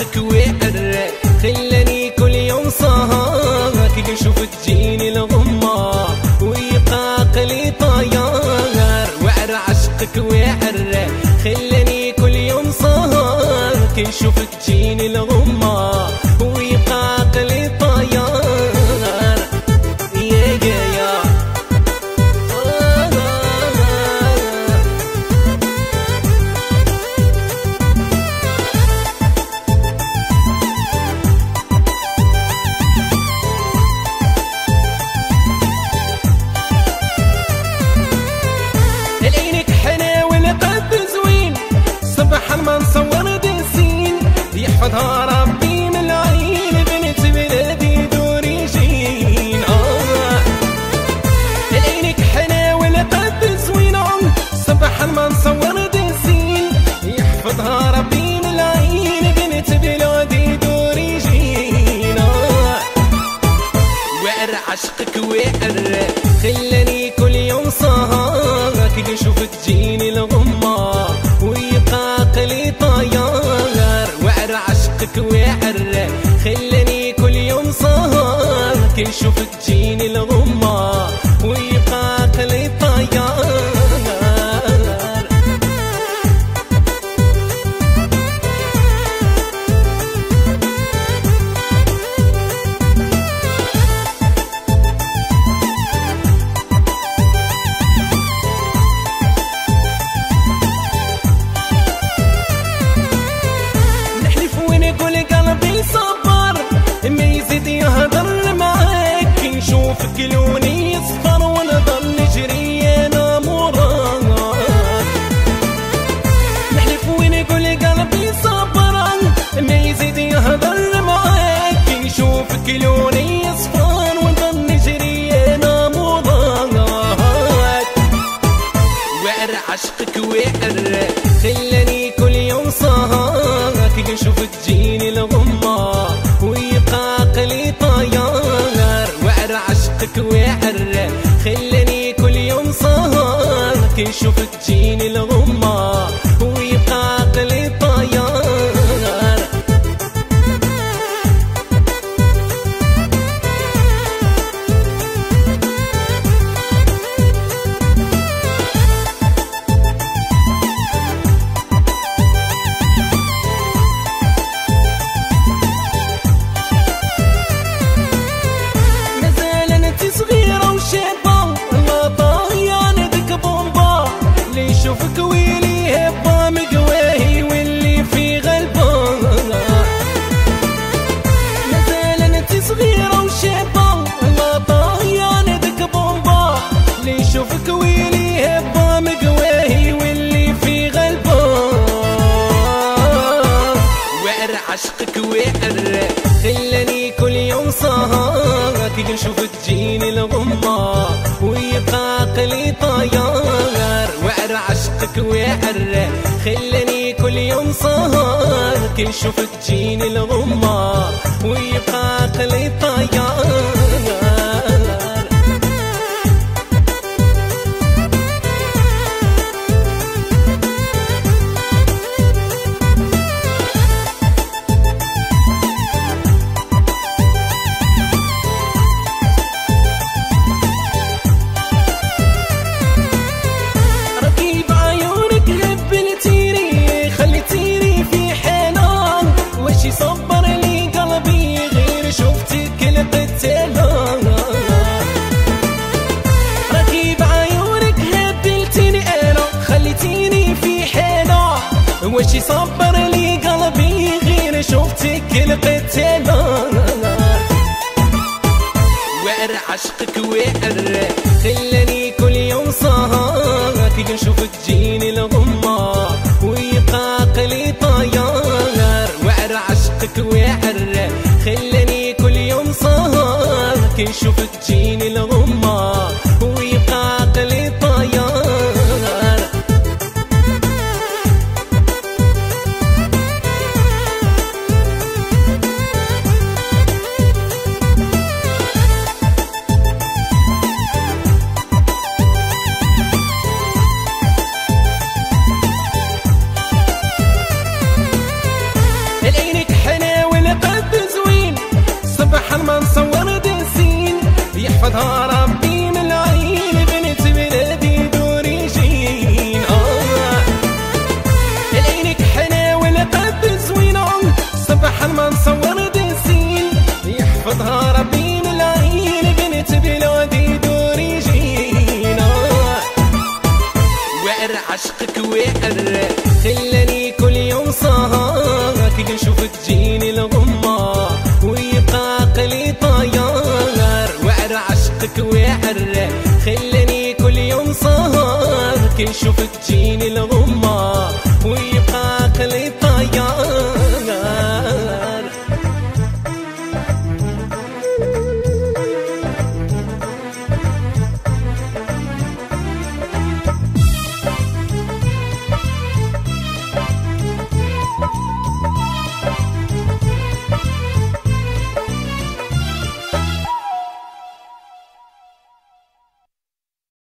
عشقك وعرة خلاني كل يوم سهر كي نشوفك تجيني الغمة ويبقى قلي طيار. وعر عشقك وعرة خلاني كل يوم سهر كي نشوفك تجيني الغمة ويبقى قلي طيار. لعينك حنا والقد زوين سبحان ما نصور دسين يحفظها ربي من العين بنت بلادي دوري جين. لعينك حنا والقد زوين سبحان ما نصور دسين يحفظها ربي من العين بنت بلادي دوري جين. وعر عشقك وعر خلاني كل يوم سهر كي نشوفك تجيني الغمة ويبقى قلي طيار. وعر عشقك وعر خلاني كل يوم سهر كي نشوفك تجيني الغمة ويبقى قلي طيار. نشوفك لوني يصفر ونضل نجري انا موراك. نحلف ونقول قلبي صبران ما يزيد يهضر معاك نشوفك لوني يصفر ونضل نجري انا موراك. وعر عشقك وعر خلاني كل يوم سهر كي نشوفك تجيني الغمة ويبقى قلي طيار. وعر عشقك وعر خلاني كل يوم سهر كي نشوفك تجيني الغمة ويبقى قلي طيار. شوفك ويلي هبا مقواهي واللي في غلبه مازال انت صغيرة وشابة لا طاهية ندك بومبا اللي يشوفك ويلي هبا مقواهي واللي في غلبه. وعر عشقك وعر خلاني كل يوم سهر كي نشوفك تجيني الغمة ويبقى قلي طيار. وعر عشقك وعر خلاني كل يوم سهر كي نشوفك تجيني الغمة ويبقى قلي طيار. صبر لي قلبي غير شفتك لقيتها ركيب عيونك هبلتني انا خليتيني في حيرة. وش صبر لي قلبي غير شفتك لقيتها. وعر عشقك وعر خلاني كل يوم سهر كي نشوفك تجيني الغمة ويبقى قلي طيار. وعر عشقك وعر خلاني كل يوم سهر كي نشوفك تجيني الغمة ويبقى قلي طيار. لعينك حنان يحفظها ربي من العين بنت بلادي دوري جين. العينك حنا والقد زوينة سبحان ما نصور دنسين يحفظها ربي من العين بنت بلادي دوري جين. وعر عشقك وعر خلاني كل يوم سهر كي نشوفك تجيني الغمة ويبقى عقلي طيار. وعر عشقك وعر خلاني كل يوم سهر كي نشوفك تجيني